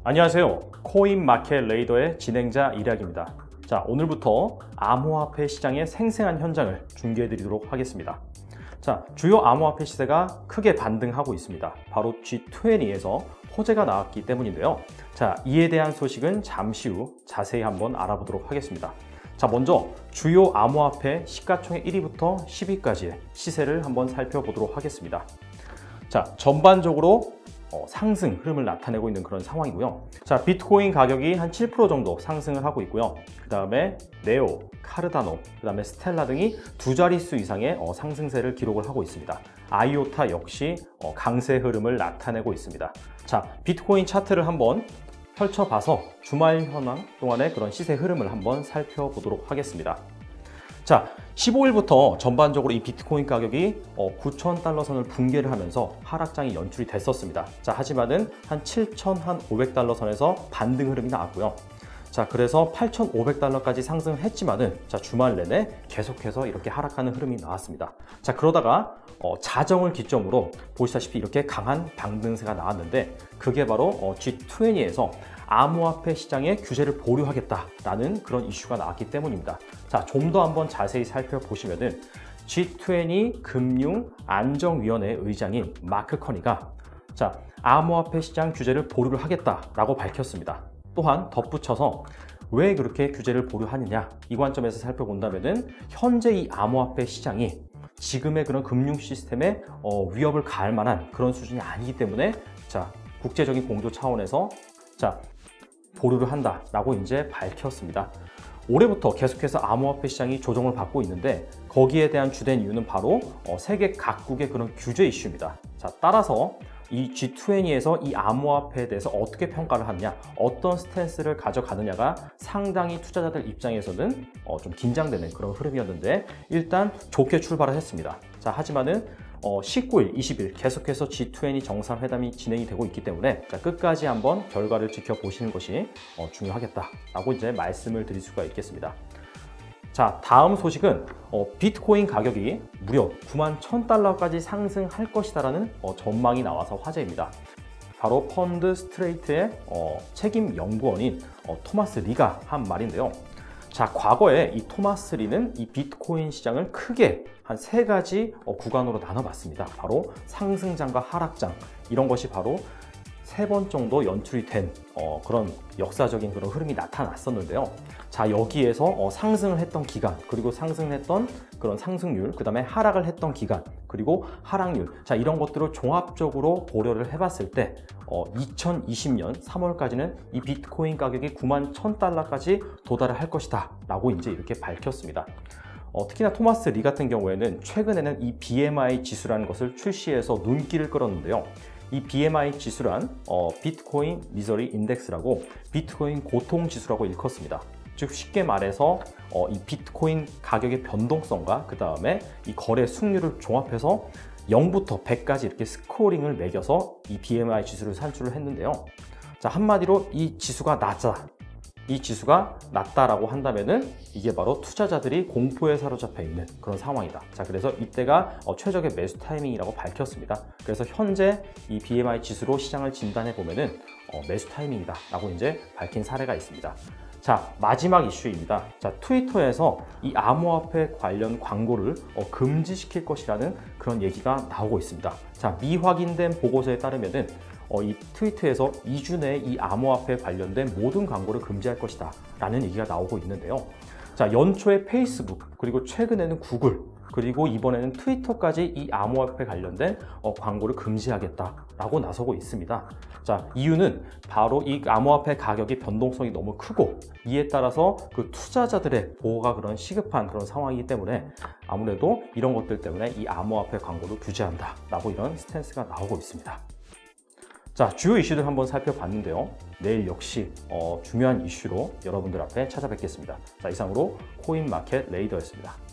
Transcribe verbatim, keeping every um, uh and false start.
안녕하세요. 코인마켓 레이더의 진행자 이략입니다. 자, 오늘부터 암호화폐 시장의 생생한 현장을 중계해 드리도록 하겠습니다. 자, 주요 암호화폐 시세가 크게 반등하고 있습니다. 바로 지 이십에서 호재가 나왔기 때문인데요. 자, 이에 대한 소식은 잠시 후 자세히 한번 알아보도록 하겠습니다. 자, 먼저 주요 암호화폐 시가총액 일 위부터 십 위까지의 시세를 한번 살펴보도록 하겠습니다. 자, 전반적으로 어, 상승 흐름을 나타내고 있는 그런 상황이고요. 자, 비트코인 가격이 한 칠 퍼센트 정도 상승을 하고 있고요. 그 다음에 네오, 카르다노, 그 다음에 스텔라 등이 두 자릿수 이상의 어, 상승세를 기록을 하고 있습니다. 아이오타 역시 어, 강세 흐름을 나타내고 있습니다. 자, 비트코인 차트를 한번 펼쳐봐서 주말 현황 동안의 그런 시세 흐름을 한번 살펴보도록 하겠습니다. 자, 십오 일부터 전반적으로 이 비트코인 가격이 구천 달러 선을 붕괴를 하면서 하락장이 연출이 됐었습니다. 자, 하지만은 한 칠천오백 달러 선에서 반등 흐름이 나왔고요. 자, 그래서 팔천오백 달러까지 상승했지만은 자, 주말 내내 계속해서 이렇게 하락하는 흐름이 나왔습니다. 자, 그러다가 어, 자정을 기점으로 보시다시피 이렇게 강한 반등세가 나왔는데 그게 바로 어, 지 이십에서 암호화폐 시장에 규제를 보류하겠다라는 그런 이슈가 나왔기 때문입니다. 자, 좀 더 한번 자세히 살펴보시면은 지 이십 금융안정위원회 의장인 마크 커니가 자, 암호화폐 시장 규제를 보류를 하겠다라고 밝혔습니다. 또한 덧붙여서 왜 그렇게 규제를 보류하느냐 이 관점에서 살펴본다면은 현재 이 암호화폐 시장이 지금의 그런 금융 시스템에 어, 위협을 가할 만한 그런 수준이 아니기 때문에 자, 국제적인 공조 차원에서 자, 보류를 한다라고 이제 밝혔습니다. 올해부터 계속해서 암호화폐 시장이 조정을 받고 있는데 거기에 대한 주된 이유는 바로 어, 세계 각국의 그런 규제 이슈입니다. 자, 따라서 이 지 이십에서 이 암호화폐에 대해서 어떻게 평가를 하느냐, 어떤 스탠스를 가져가느냐가 상당히 투자자들 입장에서는 어, 좀 긴장되는 그런 흐름이었는데 일단 좋게 출발을 했습니다. 자, 하지만은 어, 십구 일, 이십 일 계속해서 지 이십 정상회담이 진행이 되고 있기 때문에 자, 끝까지 한번 결과를 지켜보시는 것이 어, 중요하겠다라고 이제 말씀을 드릴 수가 있겠습니다. 자, 다음 소식은 어, 비트코인 가격이 무려 구만 천 달러까지 상승할 것이다라는 어, 전망이 나와서 화제입니다. 바로 펀드 스트레이트의 어, 책임 연구원인 어, 토마스 리가 한 말인데요. 자, 과거에 이 토마스 리는 이 비트코인 시장을 크게 한 세 가지 어, 구간으로 나눠봤습니다. 바로 상승장과 하락장, 이런 것이 바로 세 번 정도 연출이 된 어, 그런 역사적인 그런 흐름이 나타났었는데요. 자, 여기에서 어, 상승을 했던 기간, 그리고 상승했던 그런 상승률, 그 다음에 하락을 했던 기간, 그리고 하락률, 자, 이런 것들을 종합적으로 고려를 해봤을 때 어, 이천이십 년 삼월까지는 이 비트코인 가격이 구만 천 달러까지 도달을 할 것이다 라고 이제 이렇게 밝혔습니다. 어, 특히나 토마스 리 같은 경우에는 최근에는 이 비엠아이 지수라는 것을 출시해서 눈길을 끌었는데요. 이 비엠아이 지수란 어, 비트코인 미저리 인덱스라고 비트코인 고통 지수라고 일컫습니다. 즉 쉽게 말해서 어, 이 비트코인 가격의 변동성과 그 다음에 이 거래 승률을 종합해서 영부터 백까지 이렇게 스코어링을 매겨서 이 비엠아이 지수를 산출을 했는데요. 자, 한마디로 이 지수가 낮아. 이 지수가 낮다라고 한다면은 이게 바로 투자자들이 공포에 사로잡혀 있는 그런 상황이다. 자, 그래서 이때가 어, 최적의 매수 타이밍이라고 밝혔습니다. 그래서 현재 이 비엠아이 지수로 시장을 진단해 보면은 어, 매수 타이밍이다 라고 이제 밝힌 사례가 있습니다. 자, 마지막 이슈입니다. 자, 트위터에서 이 암호화폐 관련 광고를 어, 금지시킬 것이라는 그런 얘기가 나오고 있습니다. 자, 미확인된 보고서에 따르면은 어, 이 트위터에서 이 주 내에 이 암호화폐 관련된 모든 광고를 금지할 것이다 라는 얘기가 나오고 있는데요. 자, 연초에 페이스북, 그리고 최근에는 구글, 그리고 이번에는 트위터까지 이 암호화폐 관련된 어, 광고를 금지하겠다라고 나서고 있습니다. 자, 이유는 바로 이 암호화폐 가격의 변동성이 너무 크고 이에 따라서 그 투자자들의 보호가 그런 시급한 그런 상황이기 때문에 아무래도 이런 것들 때문에 이 암호화폐 광고를 규제한다라고 이런 스탠스가 나오고 있습니다. 자, 주요 이슈들 한번 살펴봤는데요. 내일 역시 어, 중요한 이슈로 여러분들 앞에 찾아뵙겠습니다. 자, 이상으로 코인마켓 레이더였습니다.